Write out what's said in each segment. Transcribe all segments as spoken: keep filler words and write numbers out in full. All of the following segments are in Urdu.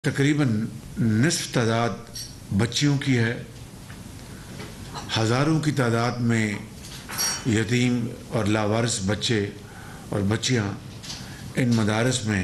تقریباً نصف تعداد بچیوں کی ہے. ہزاروں کی تعداد میں یتیم اور لاوارث بچے اور بچیاں ان مدارس میں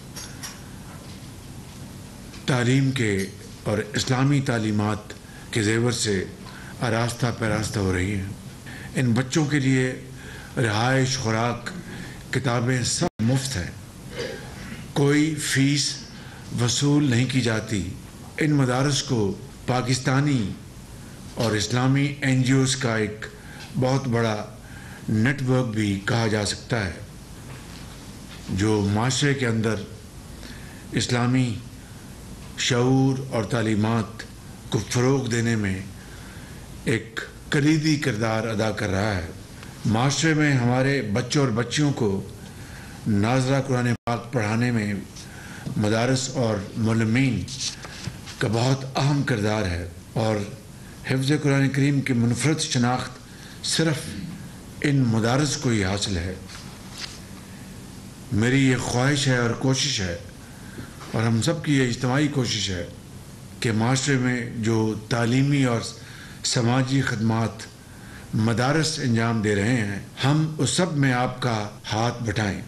تعلیم کے اور اسلامی تعلیمات کے زیور سے آراستہ پیراستہ ہو رہی ہیں. ان بچوں کے لیے رہائش، خوراک، کتابیں سب مفت ہیں. کوئی فیس وصول نہیں کی جاتی. ان مدارس کو پاکستانی اور اسلامی این جی اوز کا ایک بہت بڑا نیٹ ورک بھی کہا جا سکتا ہے، جو معاشرے کے اندر اسلامی شعور اور تعلیمات کو فروغ دینے میں ایک کلیدی کردار ادا کر رہا ہے. معاشرے میں ہمارے بچوں اور بچیوں کو ناظرہ قرآن پاک پڑھانے میں مدارس اور معلمین کا بہت اہم کردار ہے، اور حفظ قرآن کریم کی منفرد شناخت صرف ان مدارس کو ہی حاصل ہے. میری یہ خواہش ہے اور کوشش ہے، اور ہم سب کی یہ اجتماعی کوشش ہے کہ معاشرے میں جو تعلیمی اور سماجی خدمات مدارس انجام دے رہے ہیں، ہم اس سب میں آپ کا ہاتھ بٹائیں.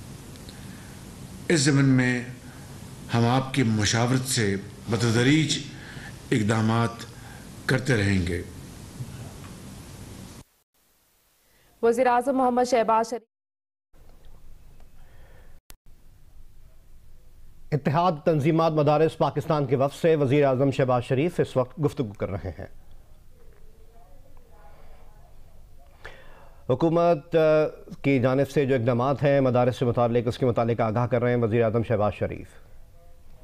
اس ضمن میں ہم آپ کی مشاورت سے بتدریج اقدامات کرتے رہیں گے. وزیر اعظم محمد شہباز شریف اتحاد تنظیمات مدارس پاکستان کے وفد سے وزیر اعظم شہباز شریف اس وقت گفتگو کر رہے ہیں. حکومت کی جانب سے جو اقدامات ہیں مدارس سے متعلق، اس کے متعلق آگاہ کر رہے ہیں وزیر اعظم شہباز شریف.